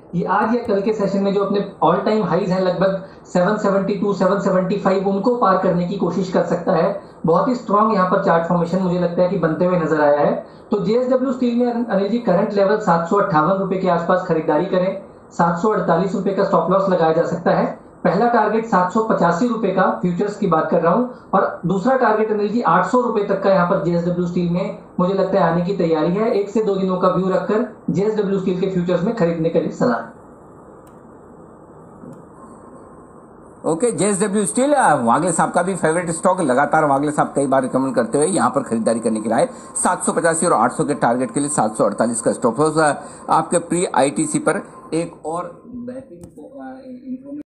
कि आज या कल के सेशन में जो अपने ऑल टाइम हाईज हैं लगभग 772 775 उनको पार करने की कोशिश कर सकता है। बहुत ही स्ट्रांग यहाँ पर चार्ट फॉर्मेशन मुझे लगता है कि बनते हुए नजर आया है। तो जेएसडब्ल्यू स्टील में अनिल जी करंट लेवल 758 रुपए के आसपास खरीदारी करें। 748 रुपए का स्टॉप लॉस लगाया जा सकता है। पहला टारगेट 785 रुपए का फ्यूचर्स की बात कर रहा हूं, और दूसरा टारगेट अनिल जी 800 रुपए तक का यहाँ पर जेएसडब्ल्यू स्टील में मुझे लगता है आने की तैयारी है। 1 से 2 दिनों का व्यू रखकर जेएसडब्ल्यू स्टील के फ्यूचर्स में खरीदने का सलाह है। ओके, जेएसडब्ल्यू स्टील वागले साहब का भी फेवरेट स्टॉक, लगातार वागले साहब कई बार रिकमेंड करते हुए यहाँ पर खरीदारी करने की राय। 785 और 800 के टारगेट के लिए 748 का स्टॉप लॉस आपके प्री आईटीसी पर। एक और बेहतरीन